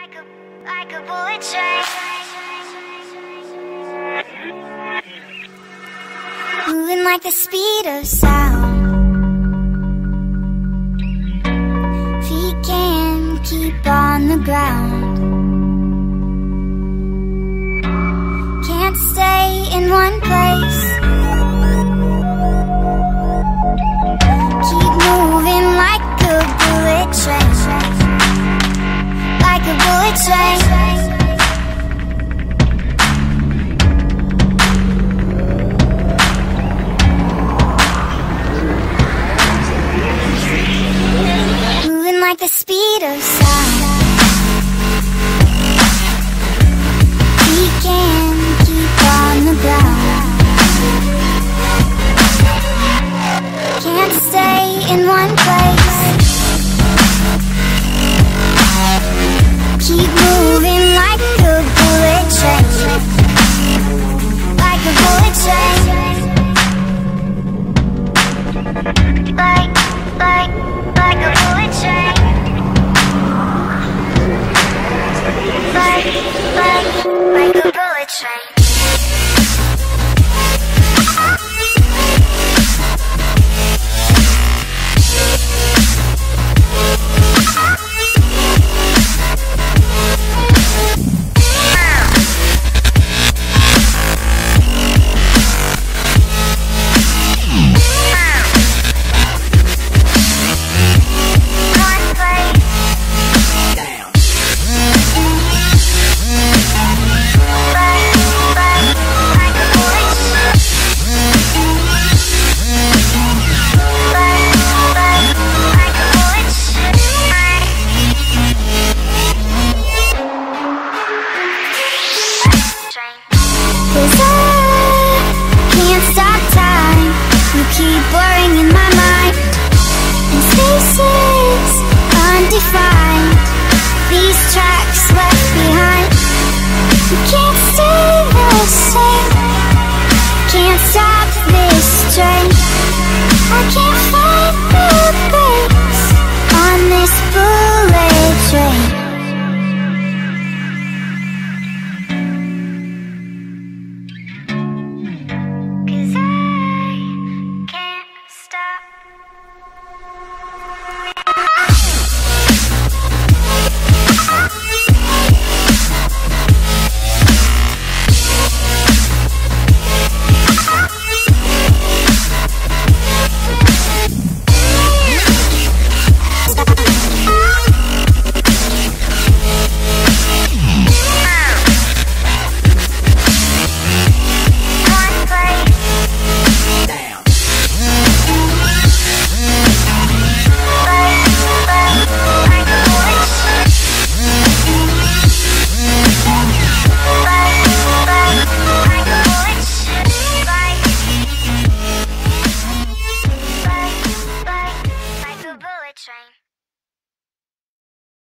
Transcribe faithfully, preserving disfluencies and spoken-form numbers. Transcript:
Like a, like a bullet train, moving like the speed of sound. Feet can't keep on the ground. Can't stay in one place. Keep moving like a bullet train, like a bullet train. Moving like the speed of sound. We can keep on the ground. Can't stay in one place.